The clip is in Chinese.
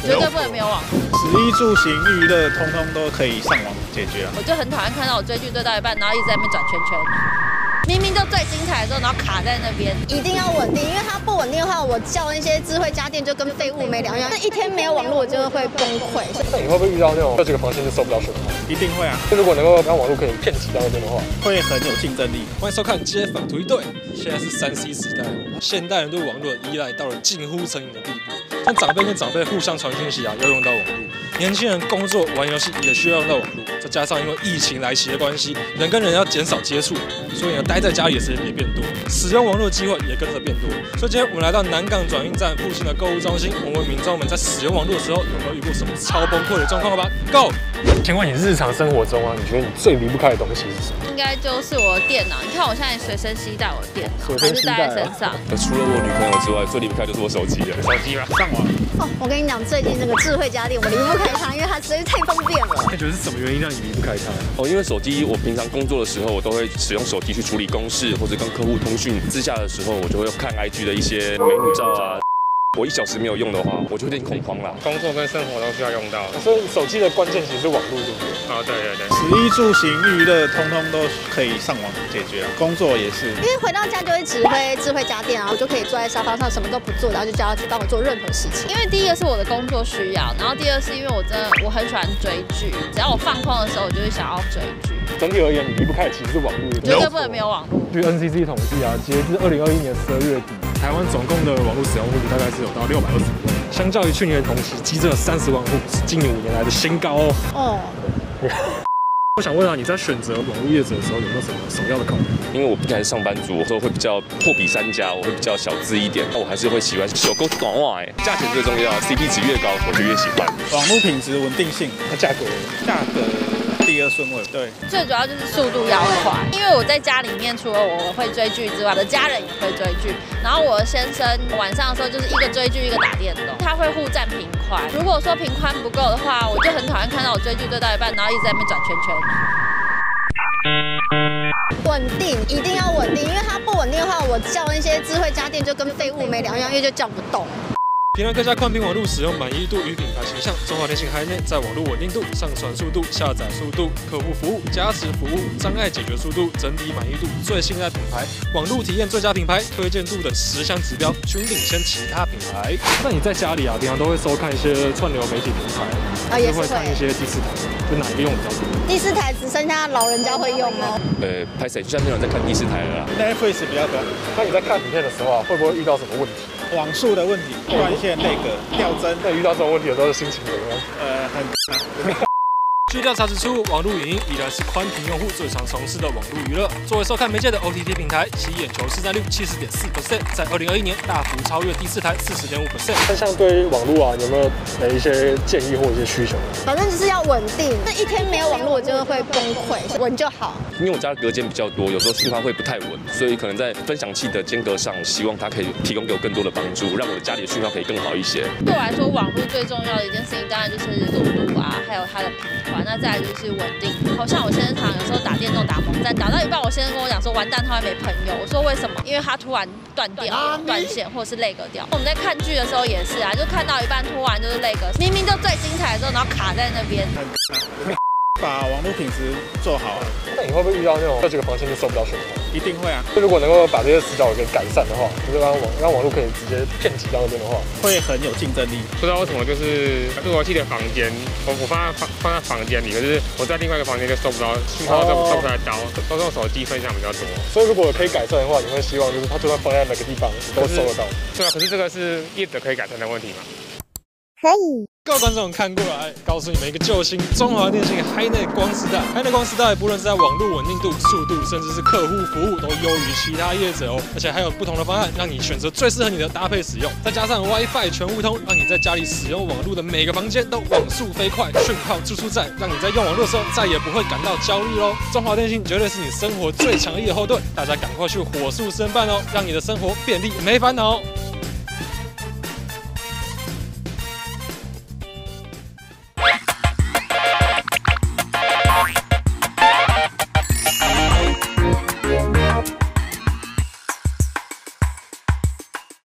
绝对不能没有网络。 食衣住行娱乐，通通都可以上网解决啊。 我就很讨厌看到我追剧追到一半，然后一直在那边转圈圈。明明就最精彩的时候，然后卡在那边。 一定要稳定，因为它不稳定的话，我叫那些智慧家电就跟废物没两样。那一天没有网络，我真的会崩溃。 那你会不会遇到那种这几个房间就收不到讯号？ 一定会啊。 如果能够让网络可以遍及到那边的话， 会很有竞争力。 欢迎收看《街访图一队》。现在是3C 时代，现代人对网络的依赖到了近乎成瘾的地步。像长辈跟长辈互相传讯息啊，要用到网络；年轻人工作玩游戏也需要用到网络。再加上因为疫情来袭的关系，人跟人要减少接触，所以呢，待在家里的时间也变多，使用网络的机会也跟着变多。所以今天我们来到南港转运站附近的购物中心，我们问民众们在使用网络的时候有没有遇过什么超崩溃的状况吧 ？Go！ 请问你日常生活中啊，你觉得你最离不开的东西是什么？ 应该就是我的电脑。你看我现在随身携带我的电脑， 随还是带身携带在身上。 除了我女朋友之外，最离不开就是我手机了。 手机吧，上网。 哦，我跟你讲，最近这个智慧家电我离不开它，因为它实在是太方便了。 你觉得是什么原因让你离不开它？ 因为手机，我平常工作的时候，我都会使用手机去处理公事或者跟客户通讯。私下的时候，我就会看 IG 的一些美女照啊。我1小时没有用的话，我就有点恐慌啦。 工作跟生活都需要用到， 所以手机的关键其实是网络，对不对？ 对对对。 食衣住行娱乐，通通都可以上网解决啊。工作也是。 因为回到家就会指挥智慧家电啊，我就可以坐在沙发上什么都不做，然后就叫他去帮我做任何事情。 因为第一个是我的工作需要，然后第二是因为我很喜欢追剧，只要我放空的时候，我就会想要追剧。 整体而言，你离不开的其实是网络， 绝对不能没有网络。 据 NCC 统计啊，截至2021年12月底，台湾总共的网络使用户大概是有到620万，相较于去年的同期激增了30万户，是近5年来的新高哦。 哦。 我想问啊，你在选择网络业者的时候有没有什么首要的考虑？ 因为我毕竟还是上班族，有时候会比较货比三家，我会比较小资一点。那我还是会喜欢小够短袜价钱最重要 ，CP 值越高我就越喜欢。 网络品质稳定性， 那价格第2顺位，对。 最主要就是速度要快，因为我在家里面除了我会追剧之外，我的家人也会追剧。然后我的先生晚上的时候就是一个追剧一个打电动，他会互占频宽。如果说频宽不够的话，我就很讨厌看到我追剧追到一半，然后一直在那边转圈圈。 稳定，一定要稳定，因为它不稳定的话，我叫那些智慧家电就跟废物没两样，因为就叫不动。 平台各家宽频网络使用满意度与品牌形象，中华电信HiNet在网络稳定度、上传速度、下载速度、客户服务、加持服务、障碍解决速度、整体满意度、最信赖品牌、网络体验最佳品牌、推荐度等10项指标均领先其他品牌。那你在家里啊，平常都会收看一些串流媒体平台， 也是会看一些第4台，就哪一个用比较多？ 第4台只剩下老人家会用哦。 拍谁？现在没有人在看第4台了啦。 Netflix 比较多。 那你在看影片的时候啊，会不会遇到什么问题？ 网速的问题，断线、那个掉帧。 那遇到这种问题的时候，心情怎么样？ 很。 据调查指出，网络影音依然是宽频用户最常从事的网络娱乐。作为收看媒介的 OTT 平台，其眼球市占率70.4%，在2021年大幅超越第4台40.5%。 那像对于网络啊，有没有一些建议或一些需求？ 反正就是要稳定，那一天没有网络，我真的会崩溃。稳就好。 因为我家的隔间比较多，有时候讯号会不太稳，所以可能在分享器的间隔上，希望它可以提供给我更多的帮助，让我的家里的讯号可以更好一些。 对我来说，网络最重要的一件事情，当然就是速度啊，还有它的频宽。那再来就是稳定。好像我先生常有时候打电动打猛战，打到一半，我先生跟我讲说完蛋，他会没朋友。我说为什么？因为他突然断掉、断线或是lag掉。我们在看剧的时候也是啊，就看到一半突然就是lag，明明就最精彩的时候，然后卡在那边。 把网络品质做好啊。 那你会不会遇到那种这几个房间就收不到讯号？ 一定会啊。 如果能够把这些死角给改善的话，就是让网络可以直接遍及到那边的话， 会很有竞争力。 不知道为什么就是路由器的房间，我放在房间里，可是我在另外一个房间就收不到讯号，收不太到，都用手机分享比较多。 所以如果可以改善的话，你会希望就是它就算放在哪个地方都收得到。 对啊，可是这个是业者可以改善的问题嘛？ 可以。 各位观众看过来，告诉你们一个救星——中华电信HiNet光时代。HiNet光时代不论是在网络稳定度、速度，甚至是客户服务，都优于其他业者哦。而且还有不同的方案，让你选择最适合你的搭配使用。再加上 WiFi 全互通，让你在家里使用网络的每个房间都网速飞快，讯号处处在，让你在用网络的时候再也不会感到焦虑喽。中华电信绝对是你生活最强力的后盾，大家赶快去火速申办哦，让你的生活便利没烦恼。